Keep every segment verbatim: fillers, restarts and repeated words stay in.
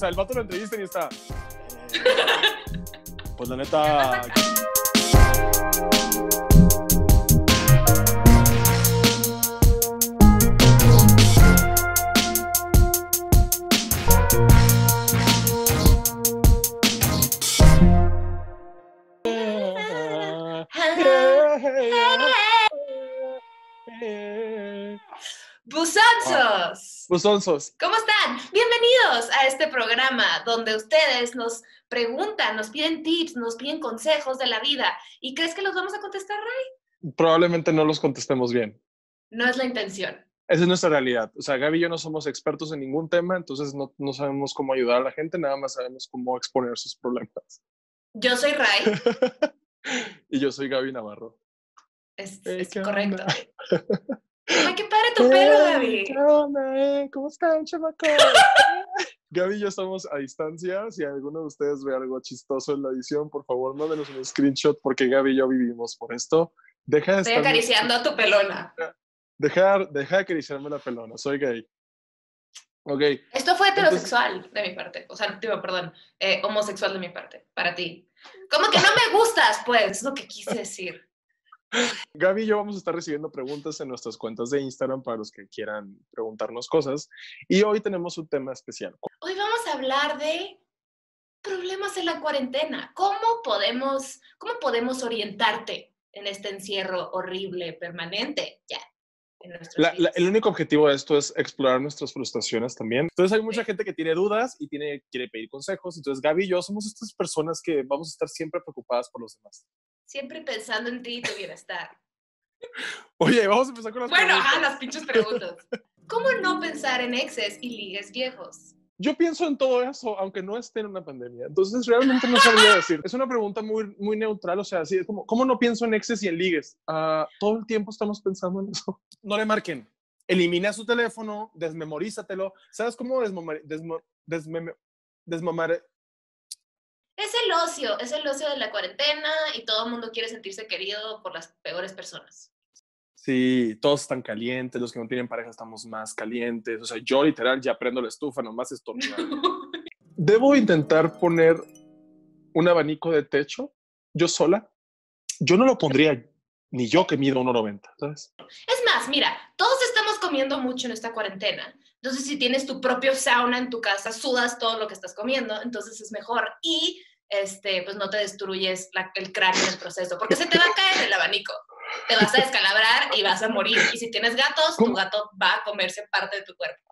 sea, el vato lo entrevista y está... Eh, pues la neta... ¡Busonzos! Busonzos. ¿Cómo están? Bienvenidos a este programa donde ustedes nos preguntan, nos piden tips, nos piden consejos de la vida. ¿Y crees que los vamos a contestar, Ray? Probablemente no los contestemos bien. No es la intención. Esa es nuestra realidad. O sea, Gaby y yo no somos expertos en ningún tema, entonces no, no sabemos cómo ayudar a la gente, nada más sabemos cómo exponer sus problemas. Yo soy Ray. Y yo soy Gaby Navarro. Es, Hey, es ¿qué correcto. onda? ¡Ay, qué padre tu pelo, Gaby! ¿Qué onda, eh? ¿Cómo están, chamacos? Gaby y yo estamos a distancia. Si alguno de ustedes ve algo chistoso en la edición, por favor, mándenos un screenshot porque Gaby y yo vivimos por esto. Deja de Estoy estarme... acariciando a tu pelona. Deja, deja de acariciarme la pelona. Soy gay. Ok. Esto fue heterosexual Entonces... de mi parte. O sea, digo, perdón, eh, homosexual de mi parte, para ti. ¿Cómo que no me gustas, pues? Es lo que quise decir. Gaby y yo vamos a estar recibiendo preguntas en nuestras cuentas de Instagram para los que quieran preguntarnos cosas. Y hoy tenemos un tema especial. Hoy vamos a hablar de problemas en la cuarentena. ¿Cómo podemos, cómo podemos orientarte en este encierro horrible, permanente, ya? La, la, el único objetivo de esto es explorar nuestras frustraciones también. Entonces hay mucha sí. gente que tiene dudas y tiene, quiere pedir consejos. Entonces Gaby y yo somos estas personas que vamos a estar siempre preocupadas por los demás. Siempre pensando en ti y tu bienestar. Oye, vamos a empezar con las bueno, preguntas. Bueno, ajá, las pinches preguntas. ¿Cómo no pensar en exes y ligues viejos? Yo pienso en todo eso, aunque no esté en una pandemia. Entonces, realmente no sabría decir. Es una pregunta muy, muy neutral. O sea, así es como, ¿cómo no pienso en exes y en ligues? Uh, todo el tiempo estamos pensando en eso. No le marquen. Elimina su teléfono, desmemorízatelo. ¿Sabes cómo desmamar, desmo, desmem, desmamar? Es el ocio, es el ocio de la cuarentena y todo el mundo quiere sentirse querido por las peores personas. Sí, todos están calientes, los que no tienen pareja estamos más calientes. O sea, yo literal ya prendo la estufa, nomás estornudar. ¿Debo intentar poner un abanico de techo yo sola? Yo no lo pondría ni yo que mido uno noventa, ¿sabes? Es más, mira, todos estamos comiendo mucho en esta cuarentena. Entonces, si tienes tu propio sauna en tu casa, sudas todo lo que estás comiendo, entonces es mejor. Y este, pues no te destruyes la, el cráneo en el proceso, porque se te va a caer el abanico. Te vas a descalabrar y vas a morir. Y si tienes gatos, ¿Cómo? Tu gato va a comerse parte de tu cuerpo.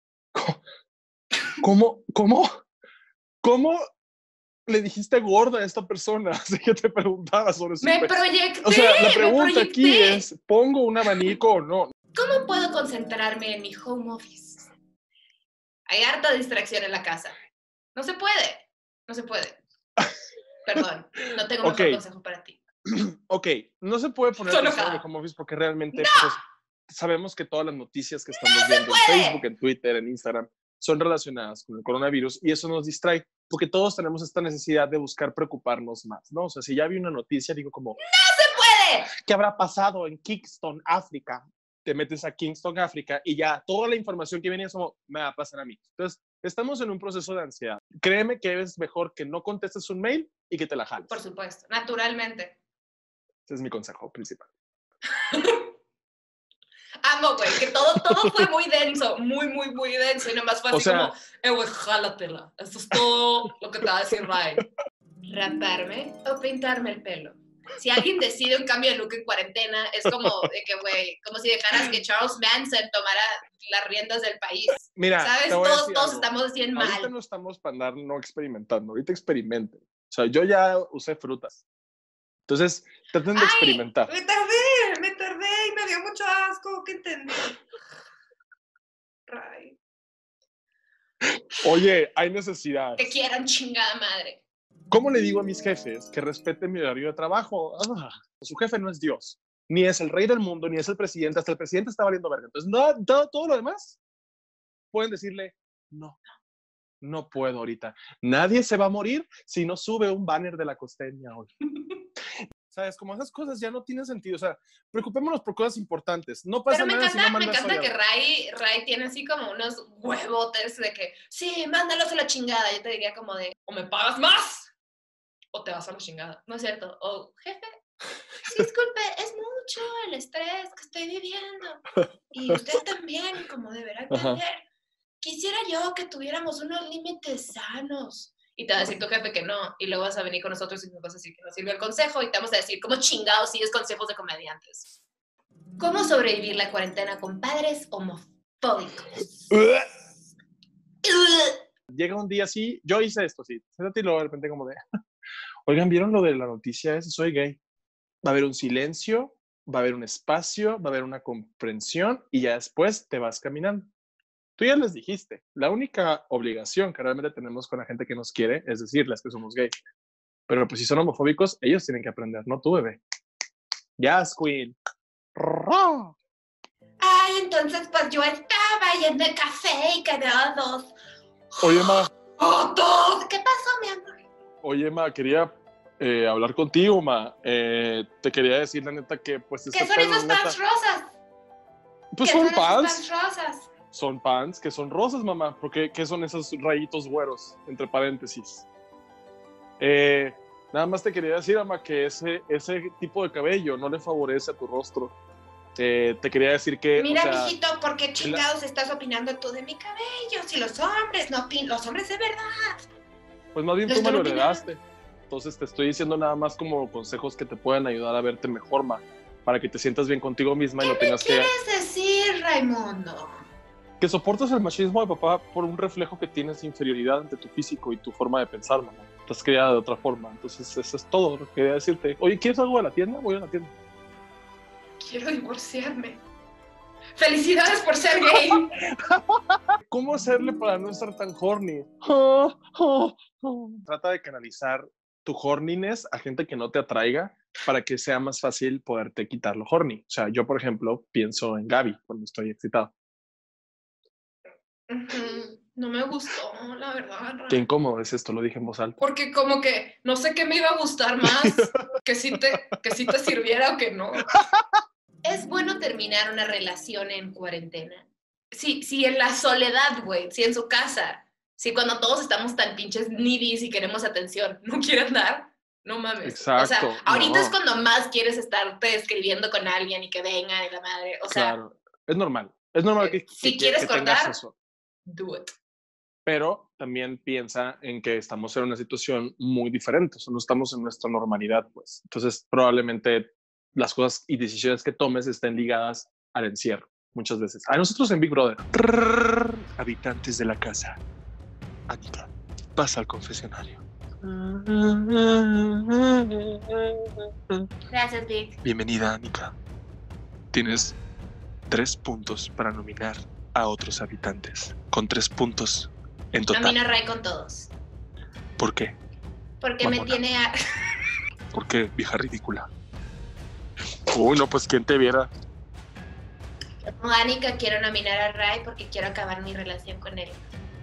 ¿Cómo? ¿Cómo? ¿Cómo le dijiste gorda a esta persona? Así que te preguntaba sobre su Me peso. proyecté, O sea, la pregunta me aquí es, ¿pongo un abanico o no? ¿Cómo puedo concentrarme en mi home office? Hay harta distracción en la casa. No se puede. No se puede. Perdón, no tengo mejor okay. consejo para ti. Ok, no se puede poner atención en el home office porque realmente ¡No! pues, sabemos que todas las noticias que estamos ¡No viendo en Facebook, en Twitter, en Instagram, son relacionadas con el coronavirus y eso nos distrae porque todos tenemos esta necesidad de buscar preocuparnos más, ¿no? O sea, si ya vi una noticia, digo como... ¡No se puede! ¿Qué habrá pasado en Kingston, África? Te metes a Kingston, África y ya toda la información que viene es como, me va a pasar a mí. Entonces, estamos en un proceso de ansiedad. Créeme que es mejor que no contestes un mail y que te la jales. Por supuesto, naturalmente. Ese es mi consejo principal. Amo, güey, que todo, todo fue muy denso, muy, muy, muy denso. Y nomás fue así o sea, como, eh, güey, jálatela. Esto es todo lo que te va a decir Ray. ¿Raparme o pintarme el pelo? Si alguien decide un cambio de look en cuarentena, es como de que, güey, como si dejaras que Charles Manson tomara las riendas del país. Mira, ¿sabes? Todos, todos estamos bien mal. Ahorita no estamos para andar no experimentando, ahorita experimenten. O sea, yo ya usé frutas. Entonces, traten de Ay, experimentar. Me tardé, me tardé y me dio mucho asco. ¿Qué entendí? Ray. Oye, hay necesidad. Que quieran chingada madre. ¿Cómo le digo a mis jefes que respeten mi horario de trabajo? Ah, su jefe no es Dios, ni es el rey del mundo, ni es el presidente. Hasta el presidente está valiendo verga. Entonces, no, todo, todo lo demás pueden decirle, no, no puedo ahorita. Nadie se va a morir si no sube un banner de la costeña hoy. ¿Sabes? Como esas cosas ya no tienen sentido. O sea, preocupémonos por cosas importantes. No pasa Pero me nada encanta, si no me mandas encanta hoy. que Ray, Ray tiene así como unos huevotes de que, sí, mándalos a la chingada. Yo te diría como de, o me pagas más, o te vas a la chingada. ¿No es cierto? O, jefe, sí, disculpe, es mucho el estrés que estoy viviendo. Y usted también, como deberá entender. Ajá. Quisiera yo que tuviéramos unos límites sanos. Y te va a decir tu jefe que no, y luego vas a venir con nosotros y nos vas a decir que no sirve el consejo, y te vamos a decir, ¿cómo chingados sigues consejos de comediantes? ¿Cómo sobrevivir la cuarentena con padres homofóbicos? Llega un día así, yo hice esto, sí, y luego de repente como de, oigan, ¿vieron lo de la noticia esa? Soy gay. Va a haber un silencio, va a haber un espacio, va a haber una comprensión, y ya después te vas caminando. Tú ya les dijiste, la única obligación que realmente tenemos con la gente que nos quiere es decirles que somos gay. Pero pues si son homofóbicos, ellos tienen que aprender, no tú, bebé. Yes, queen. Ay, entonces pues yo estaba yendo de café y quedé a dos. Oye, ma. ¡Oh, dos! ¿Qué pasó, mi amor? Oye, ma, quería eh, hablar contigo, ma. Eh, te quería decir, la neta, que pues... ¿Qué son esos pants rosas? Pues ¿Qué son, son pants. esos pants rosas? Son pants que son rosas, mamá. Porque ¿qué son esos rayitos güeros? Entre paréntesis. Eh, nada más te quería decir, ama, que ese, ese tipo de cabello no le favorece a tu rostro. Eh, te quería decir que... Mira, o sea, mijito, ¿por qué chingados la... estás opinando tú de mi cabello? Si los hombres no opinan, los hombres de verdad. Pues más bien tú me lo heredaste. Entonces te estoy diciendo nada más como consejos que te puedan ayudar a verte mejor, ma. Para que te sientas bien contigo misma y no tengas que... ¿Qué me quieres decir, Raimundo? Que soportas el machismo de papá por un reflejo que tienes de inferioridad ante tu físico y tu forma de pensar, mamá. Estás criada de otra forma. Entonces eso es todo lo que quería decirte. Oye, ¿quieres algo de la tienda? Voy a la tienda. Quiero divorciarme. ¡Felicidades por ser gay! ¿Cómo hacerle para no estar tan horny? Trata de canalizar tu horniness a gente que no te atraiga para que sea más fácil poderte quitar lo horny. O sea, yo, por ejemplo, pienso en Gaby cuando estoy excitado. Uh-huh. No me gustó, la verdad. Qué incómodo es esto, lo dije en voz alta. Porque como que no sé qué me iba a gustar más, que si te, que si te sirviera o que no. ¿Es bueno terminar una relación en cuarentena? Sí, sí, en la soledad, güey, sí, en su casa. Sí, cuando todos estamos tan pinches needies y queremos atención, ¿no quieres dar? No mames. Exacto. O sea, ahorita no. es cuando más quieres estarte escribiendo con alguien y que vengan y la madre. O sea, claro, es normal. Es normal que, si que, quieres que cortar, tengas eso. Do it. Pero también piensa en que estamos en una situación muy diferente. O sea, no estamos en nuestra normalidad, pues. Entonces, probablemente las cosas y decisiones que tomes estén ligadas al encierro, muchas veces. A nosotros en Big Brother. Habitantes de la casa. Anita, pasa al confesionario. Gracias, Vic. Bienvenida, Anita. Tienes tres puntos para nominar a otros habitantes. Con tres puntos en total. Nomina a Ray con todos. ¿Por qué? Porque Mamona. me tiene a... ¿Por qué, vieja ridícula? Uy, no, pues quién te viera. Mónica, quiero nominar a Ray porque quiero acabar mi relación con él.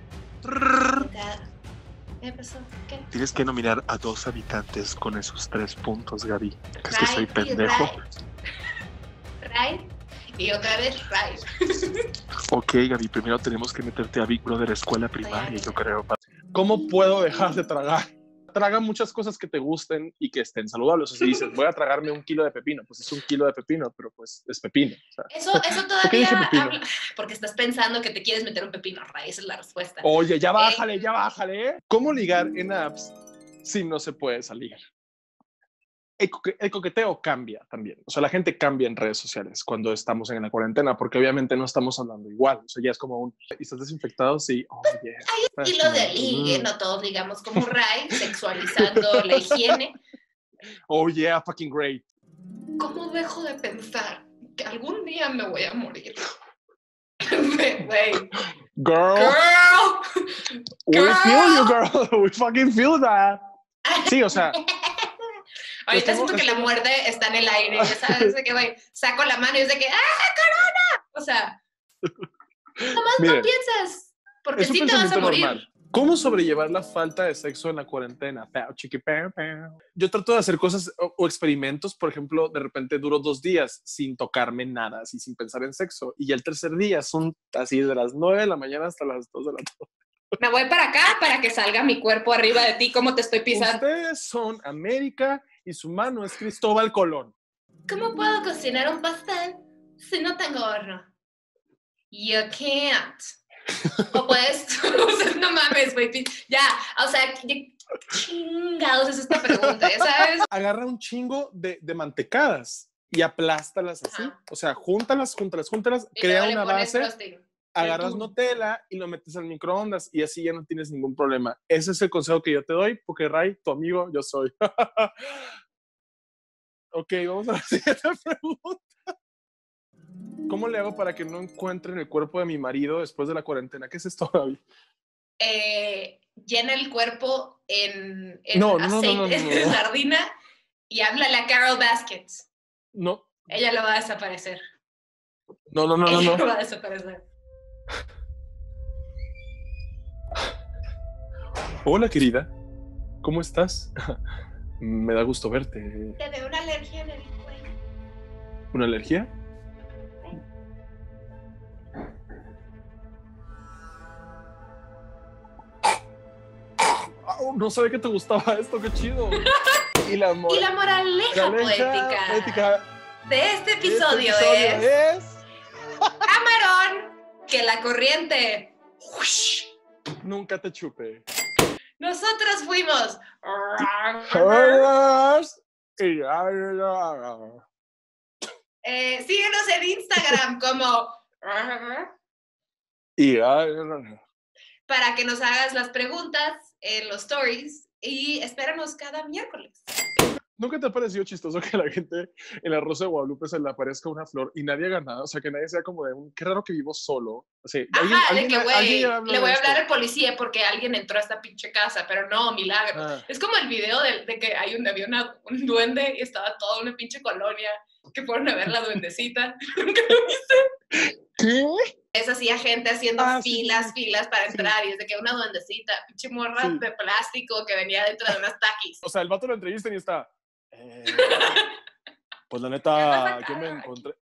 ¿Qué pasó? ¿Qué? Tienes que nominar a dos habitantes con esos tres puntos, Gaby. Es que soy pendejo. Ray. Ray y otra vez Ray. Ok, Gaby, primero tenemos que meterte a Big Brother escuela primaria, yo creo. ¿Cómo puedo dejar de tragar? Traga muchas cosas que te gusten y que estén saludables. O sea, si dices, voy a tragarme un kilo de pepino, pues es un kilo de pepino, pero pues es pepino. O sea, eso, eso todavía habla, porque estás pensando que te quieres meter un pepino, Ray, esa es la respuesta. Oye, ya bájale, eh. ya bájale. ¿Cómo ligar en apps si no se puede salir? El, coque el coqueteo cambia también. O sea, la gente cambia en redes sociales cuando estamos en la cuarentena, porque obviamente no estamos hablando igual. O sea, ya es como un, ¿estás desinfectado? Sí. Oh, pues, yeah. Hay estilo de ligue, no todos digamos como Ray, sexualizando la higiene. Oh, yeah, fucking great. ¿Cómo dejo de pensar que algún día me voy a morir? Wey. Girl. Girl. We girl. feel you, girl. We fucking feel that. Sí, o sea... Ahorita tengo, siento que tengo... la muerte está en el aire, ya sabes, de que, güey, saco la mano y es de que, ¡ah, corona! O sea, nomás Miren, no piensas, porque sí te vas a morir. Normal. ¿Cómo sobrellevar la falta de sexo en la cuarentena? Pau, chiqui, pau, pau. Yo trato de hacer cosas o, o experimentos, por ejemplo, de repente duro dos días sin tocarme nada, así sin pensar en sexo. Y ya el tercer día son así de las nueve de la mañana hasta las dos de la tarde. Me voy para acá para que salga mi cuerpo arriba de ti, como te estoy pisando. Ustedes son América y su mano es Cristóbal Colón. ¿Cómo puedo cocinar un pastel si no tengo horno? You can't. O puedes, no mames, güey, ya, o sea, ¿qué chingados es esta pregunta, ya sabes? Agarra un chingo de, de mantecadas y aplástalas así, Ajá. o sea, júntalas, júntalas, júntalas, Y crea luego le una pones base, frosting. agarras Tú. Nutella y lo metes al microondas y así ya no tienes ningún problema. Ese es el consejo que yo te doy, porque Ray, tu amigo, yo soy. Ok, vamos a la siguiente pregunta. ¿Cómo le hago para que no encuentre en el cuerpo de mi marido después de la cuarentena? ¿Qué es esto, Gaby? Eh, llena el cuerpo en, en No, no, no, aceite no, no, no, de no. sardina y háblale a Carol Baskets. No, Ella lo va a desaparecer. no, no, no, no, Ella no. lo va a desaparecer. Hola, querida. ¿Cómo estás? Me da gusto verte. Te veo una alergia en el cuello. ¿Una alergia? Oh, no sabía que te gustaba esto, qué chido. Y la, Y la moraleja, moraleja poética, poética de este episodio, este episodio es, es... Camarón, que la corriente ¡ush! Nunca te chupe. Nosotras fuimos. Eh, síguenos en Instagram como Y para que nos hagas las preguntas en los stories y espéranos cada miércoles. ¿Nunca te ha parecido chistoso que la gente en la Rosa de Guadalupe se le aparezca una flor y nadie haga nada? O sea, que nadie sea como de un, qué raro que vivo solo. O sea, ¿alguien, Ajá, de alguien, que, alguien güey, ya habló le voy de a hablar esto? al policía porque alguien entró a esta pinche casa, pero no, milagro. Ah. Es como el video de, de que hay un, había una, un duende y estaba toda una pinche colonia que fueron a ver la duendecita. ¿Nunca lo viste? ¿Qué? Es así a gente haciendo Ah, sí, filas, sí, sí. filas para Sí. entrar y es de que una duendecita, pinche morra Sí. de plástico que venía dentro de unas taquis. O sea, el vato lo entrevistan y está... Eh, pues la ¿Qué neta, pasa, yo me cabrón? encontré...